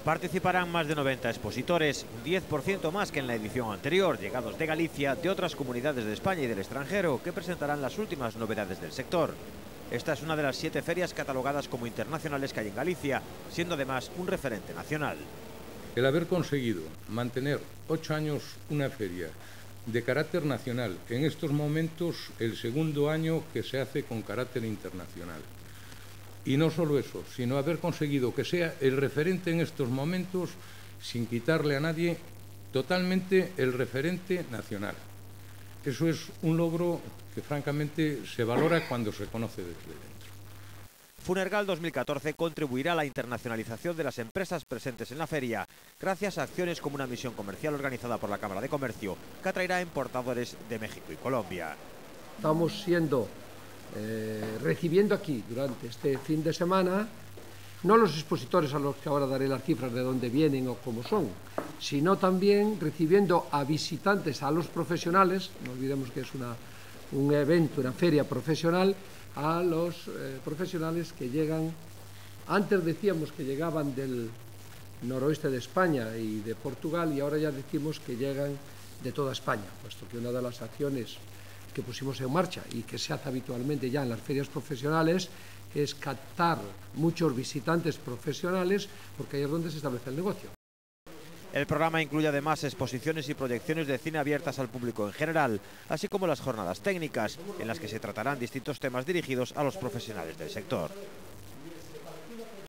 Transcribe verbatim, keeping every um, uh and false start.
Participarán más de noventa expositores, un diez por ciento más que en la edición anterior, llegados de Galicia, de otras comunidades de España y del extranjero, que presentarán las últimas novedades del sector. Esta es una de las siete ferias catalogadas como internacionales que hay en Galicia, siendo además un referente nacional. El haber conseguido mantener ocho años una feria de carácter nacional, en estos momentos el segundo año que se hace con carácter internacional. Y no solo eso, sino haber conseguido que sea el referente en estos momentos, sin quitarle a nadie, totalmente el referente nacional. Eso es un logro que francamente se valora cuando se conoce desde dentro. Funergal dos mil catorce contribuirá a la internacionalización de las empresas presentes en la feria, gracias a acciones como una misión comercial organizada por la Cámara de Comercio, que atraerá importadores de México y Colombia. Estamos siendo, eh, recibiendo aquí durante este fin de semana, no los expositores a los que ahora daré las cifras de dónde vienen o cómo son, sino también recibiendo a visitantes, a los profesionales, no olvidemos que es una, un evento, una feria profesional, a los eh, profesionales que llegan, antes decíamos que llegaban del noroeste de España y de Portugal, y ahora ya decimos que llegan de toda España, puesto que una de las acciones que pusimos en marcha y que se hace habitualmente ya en las ferias profesionales es captar muchos visitantes profesionales, porque ahí es donde se establece el negocio. El programa incluye además exposiciones y proyecciones de cine abiertas al público en general, así como las jornadas técnicas, en las que se tratarán distintos temas dirigidos a los profesionales del sector.